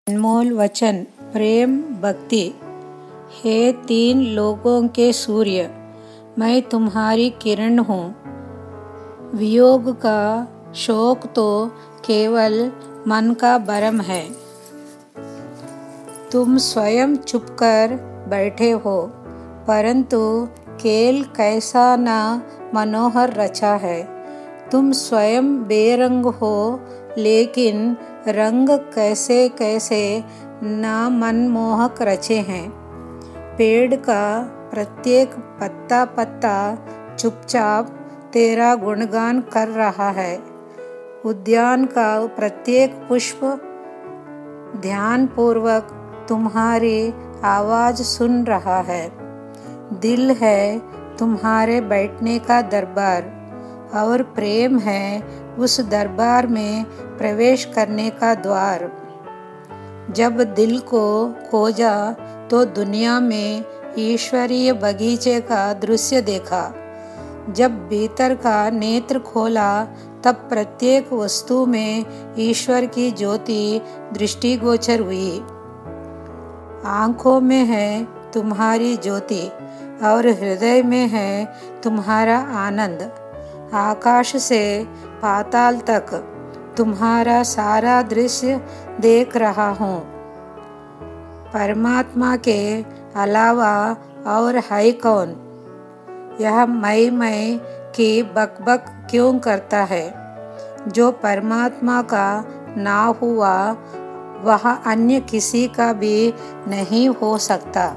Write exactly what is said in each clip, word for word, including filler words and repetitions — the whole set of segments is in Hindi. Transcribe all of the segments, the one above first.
अनमोल वचन प्रेम भक्ति। हे तीन लोगों के सूर्य, मैं तुम्हारी किरण हूँ। वियोग का शोक तो केवल मन का भ्रम है। तुम स्वयं चुपकर बैठे हो, परंतु खेल कैसा ना मनोहर रचा है। तुम स्वयं बेरंग हो, लेकिन रंग कैसे कैसे ना मनमोहक रचे हैं। पेड़ का प्रत्येक पत्ता पत्ता चुपचाप तेरा गुणगान कर रहा है। उद्यान का प्रत्येक पुष्प ध्यानपूर्वक तुम्हारी आवाज़ सुन रहा है। दिल है तुम्हारे बैठने का दरबार, और प्रेम है उस दरबार में प्रवेश करने का द्वार। जब दिल को खोजा तो दुनिया में ईश्वरीय बगीचे का दृश्य देखा। जब भीतर का नेत्र खोला तब प्रत्येक वस्तु में ईश्वर की ज्योति दृष्टिगोचर हुई। आँखों में है तुम्हारी ज्योति और हृदय में है तुम्हारा आनंद। आकाश से पाताल तक तुम्हारा सारा दृश्य देख रहा हूँ। परमात्मा के अलावा और है कौन? यह मैं मैं की बकबक क्यों करता है? जो परमात्मा का ना हुआ वह अन्य किसी का भी नहीं हो सकता।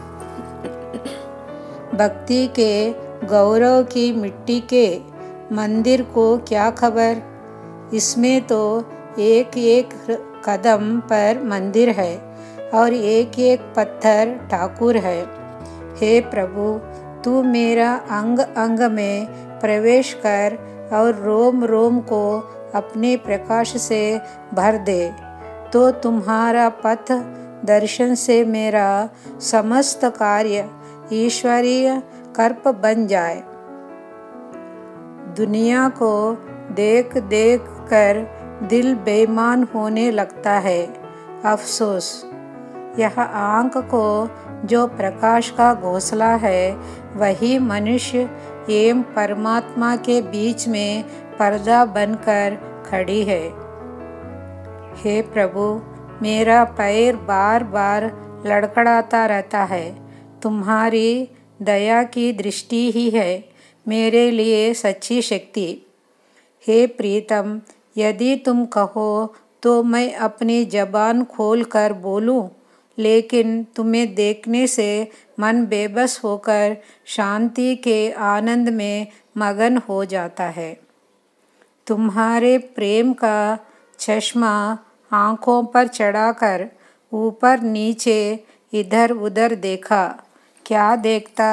भक्ति के गौरव की मिट्टी के मंदिर को क्या खबर? इसमें तो एक एक कदम पर मंदिर है और एक एक पत्थर ठाकुर है। हे प्रभु, तू मेरा अंग अंग में प्रवेश कर और रोम रोम को अपने प्रकाश से भर दे, तो तुम्हारा पथ दर्शन से मेरा समस्त कार्य ईश्वरीय कर्प बन जाए। दुनिया को देख देख कर दिल बेईमान होने लगता है। अफसोस, यह आँख को जो प्रकाश का घोंसला है वही मनुष्य एवं परमात्मा के बीच में पर्दा बनकर खड़ी है। हे प्रभु, मेरा पैर बार बार लड़खड़ाता रहता है। तुम्हारी दया की दृष्टि ही है मेरे लिए सच्ची शक्ति। हे प्रीतम, यदि तुम कहो तो मैं अपनी जबान खोल कर बोलूं, लेकिन तुम्हें देखने से मन बेबस होकर शांति के आनंद में मगन हो जाता है। तुम्हारे प्रेम का चश्मा आँखों पर चढ़ाकर ऊपर नीचे इधर उधर देखा। क्या देखता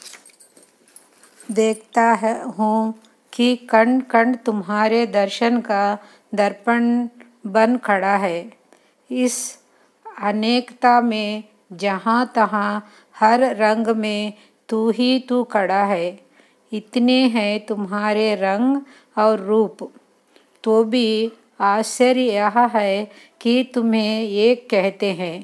देखता है हूँ कि कण कण तुम्हारे दर्शन का दर्पण बन खड़ा है। इस अनेकता में जहाँ तहाँ हर रंग में तू ही तू खड़ा है। इतने हैं तुम्हारे रंग और रूप, तो भी आश्चर्य यह है कि तुम्हें एक कहते हैं।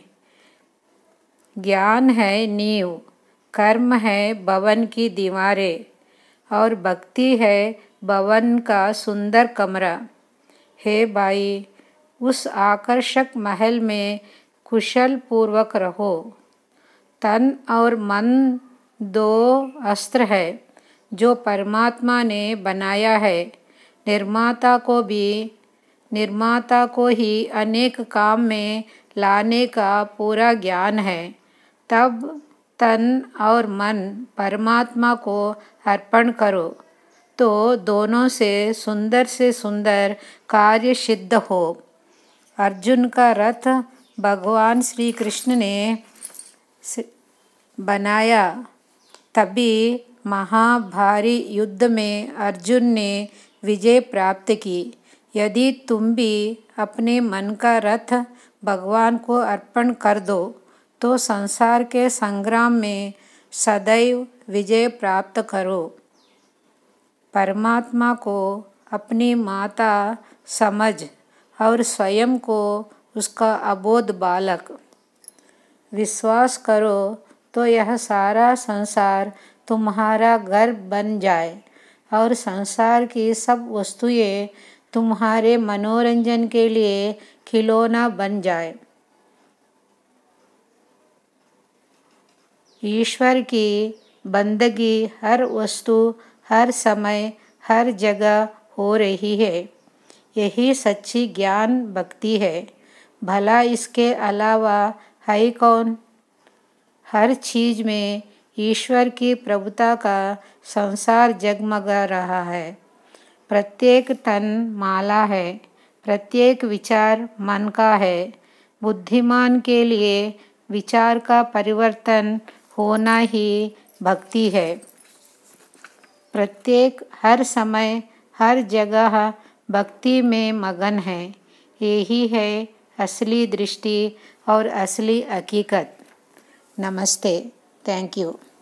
ज्ञान है नींव, कर्म है भवन की दीवारें, और भक्ति है भवन का सुंदर कमरा। हे भाई, उस आकर्षक महल में कुशल पूर्वक रहो। तन और मन दो अस्त्र है जो परमात्मा ने बनाया है। निर्माता को भी निर्माता को ही अनेक काम में लाने का पूरा ज्ञान है। तब तन और मन परमात्मा को अर्पण करो, तो दोनों से सुंदर से सुंदर कार्य सिद्ध हो। अर्जुन का रथ भगवान श्री कृष्ण ने बनाया, तभी महाभारी युद्ध में अर्जुन ने विजय प्राप्त की। यदि तुम भी अपने मन का रथ भगवान को अर्पण कर दो, तो संसार के संग्राम में सदैव विजय प्राप्त करो। परमात्मा को अपनी माता समझ और स्वयं को उसका अबोध बालक। विश्वास करो तो यह सारा संसार तुम्हारा घर बन जाए और संसार की सब वस्तुएं तुम्हारे मनोरंजन के लिए खिलौना बन जाए। ईश्वर की बंदगी हर वस्तु, हर समय, हर जगह हो रही है। यही सच्ची ज्ञान भक्ति है। भला इसके अलावा है कौन? हर चीज में ईश्वर की प्रभुता का संसार जगमगा रहा है। प्रत्येक तन माला है, प्रत्येक विचार मन का है। बुद्धिमान के लिए विचार का परिवर्तन होना ही भक्ति है। प्रत्येक हर समय हर जगह भक्ति में मगन है। यही है असली दृष्टि और असली हकीकत। नमस्ते। Thank you.